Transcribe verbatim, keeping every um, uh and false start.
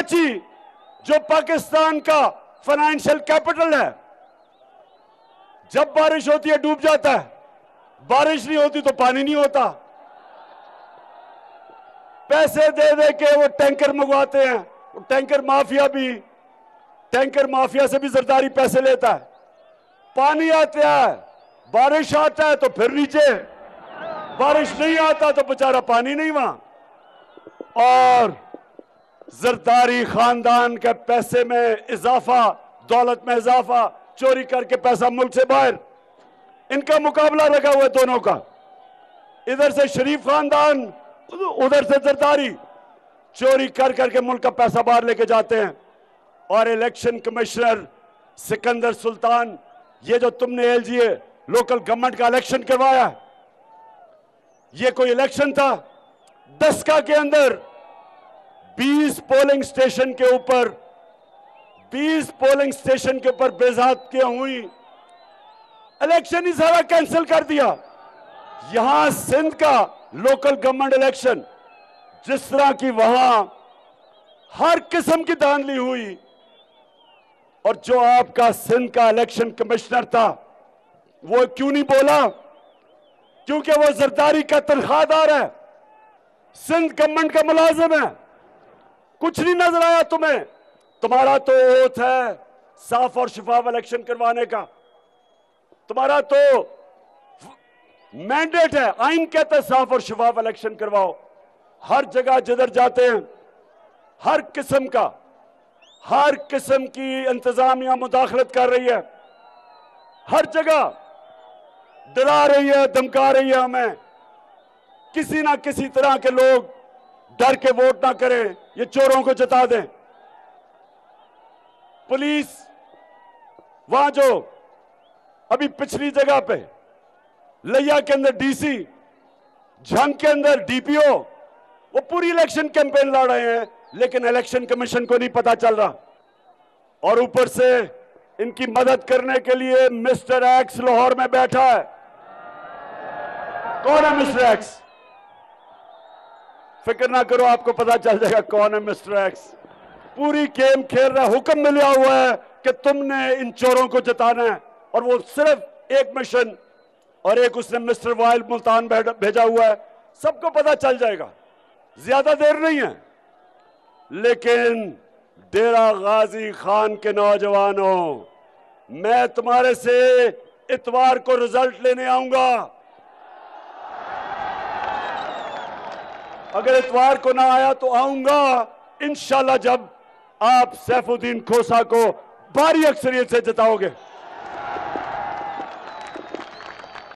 कराची जो पाकिस्तान का financial capital है, जब बारिश होती है डूब जाता है, बारिश नहीं होती तो पानी नहीं होता। पैसे दे दे के वो टैंकर मंगवाते हैं, वो टैंकर माफिया भी, टैंकर माफिया से भी जरदारी पैसे लेता है। पानी आता है, बारिश आता है तो फिर नीचे, बारिश नहीं आता तो बेचारा पानी नहीं वहां। और जरदारी खानदान के पैसे में इजाफा, दौलत में इजाफा, चोरी करके पैसा मुल्क से बाहर, इनका मुकाबला लगा हुआ है दोनों का। इधर से शरीफ खानदान, उधर से जरदारी, चोरी कर करके मुल्क का पैसा बाहर लेके जाते हैं। और इलेक्शन कमिश्नर सिकंदर सुल्तान, ये जो तुमने एलजीए लोकल गवर्नमेंट का इलेक्शन करवाया, ये कोई इलेक्शन था? दसका के अंदर बीस पोलिंग स्टेशन के ऊपर बीस पोलिंग स्टेशन के ऊपर बेज़ाब्तियां हुई, इलेक्शन ही सारा कैंसिल कर दिया। यहां सिंध का लोकल गवर्नमेंट इलेक्शन, जिस तरह की वहां हर किस्म की धांधली हुई, और जो आपका सिंध का इलेक्शन कमिश्नर था वो क्यों नहीं बोला? क्योंकि वो जरदारी का तनख्वाहदार है, सिंध गवर्नमेंट का मुलाजिम है। कुछ नहीं नजर आया तुम्हें? तुम्हारा तो ओथ है साफ और शफाफ इलेक्शन करवाने का, तुम्हारा तो मैंडेट है, आइन कहता है साफ और शफाफ इलेक्शन करवाओ। हर जगह जिधर जाते हैं हर किस्म का हर किस्म की इंतजामिया मुदाखलत कर रही है, हर जगह डरा रही है, धमका रही है हमें। किसी ना किसी तरह के लोग डर के वोट ना करें, ये चोरों को जता दें। पुलिस वहां जो अभी पिछली जगह पे लिया के अंदर डीसी, झंग के अंदर डीपीओ, वो पूरी इलेक्शन कैंपेन लड़ रहे हैं, लेकिन इलेक्शन कमीशन को नहीं पता चल रहा। और ऊपर से इनकी मदद करने के लिए मिस्टर एक्स लाहौर में बैठा है। कौन है मिस्टर एक्स? फिक्र ना करो, आपको पता चल जाएगा कौन है मिस्टर एक्स। पूरी गेम खेल रहा है, हुक्म मिला हुआ है कि तुमने इन चोरों को जताना है, और वो सिर्फ एक मिशन, और एक उसने मिस्टर वाइल मुल्तान भेजा हुआ है। सबको पता चल जाएगा, ज्यादा देर नहीं है। लेकिन डेरा गाजी खान के नौजवानों, मैं तुम्हारे से इतवार को रिजल्ट लेने आऊंगा। अगर इतवार को ना आया तो आऊंगा इंशाल्लाह, जब आप सैफुद्दीन खोसा को भारी अक्सरियत से जिताओगे।